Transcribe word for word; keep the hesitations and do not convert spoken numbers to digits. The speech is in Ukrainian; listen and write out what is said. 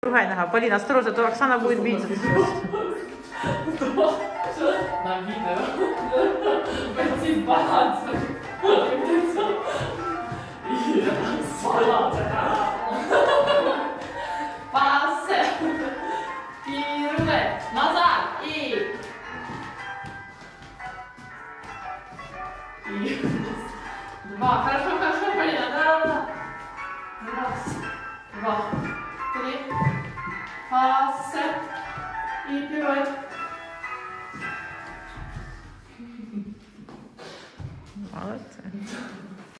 Другая нога. Полина, осторожно, то Оксана будет биться. На відео. Ці багатство. Пасе. Пируэт. Назад. И. И. Два. Хорошо, хорошо, Полина. Да, да, да. Раз. Два. Три. Пасе. И пируэт.